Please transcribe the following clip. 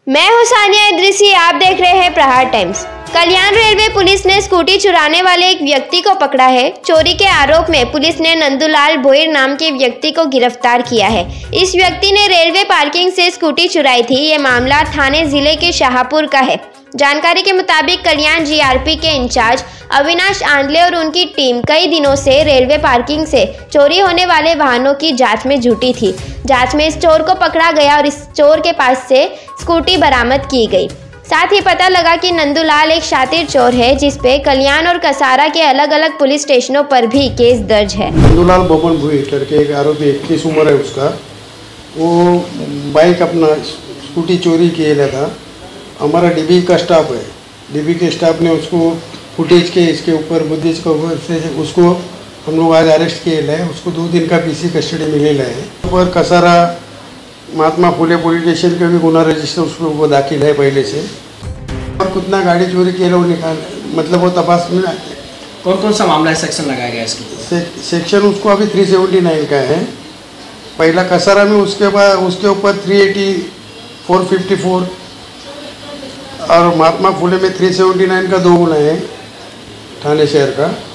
मैं हूं सानिया इद्रिसी, आप देख रहे हैं Prahar Times. Kalyan railway police ने स्कूटी चुराने वाले एक व्यक्ति को पकड़ा है। चोरी के आरोप में पुलिस ने नंदूलाल भोईर नाम के व्यक्ति को गिरफ्तार किया है। इस व्यक्ति ने रेलवे पार्किंग से स्कूटी चुराई थी। ये मामला थाने जिले के शाहपुर का है। जानकारी के मुताबिक कल्याण जीआरपी के इंचार्ज अविनाश आंडले और उनकी टीम कई दिनों से रेलवे पार्किंग से चोरी होने वाले वाहनों की जांच में जुटी थी। जांच में इस चोर को पकड़ा गया और इस चोर के पास से स्कूटी बरामद की गई। साथ ही पता लगा कि नंदूलाल एक शातिर चोर है, जिसपे कल्याण और कसारा के अलग अलग पुलिस स्टेशनों पर भी केस दर्ज है। नंदूलाल बबन भोईर करके एक आरोपी 21 उम्र है उसका। वो बाइक अपना स्कूटी चोरी किया था। हमारा डीबी का स्टाफ है, डीबी के स्टाफ ने उसको फुटेज के इसके ऊपर बुद्धिज के ऊपर से उसको हम लोग आज अरेस्ट किए है। उसको 2 दिन का पीसी कस्टडी मिले है। और कसारा महात्मा फुले पुलिस स्टेशन का भी गुना रजिस्टर उसको वो दाखिल है पहले से। और कितना गाड़ी चोरी किया वो निकाल मतलब वो तपास में। कौन कौन सा मामला है, सेक्शन लगाया गया इसके? सेक्शन उसको अभी 379 का है। पहला कसारा में, उसके बाद उसके ऊपर 380, 454 और महात्मा फुले में 379 का 2 गुना है थाने शहर का।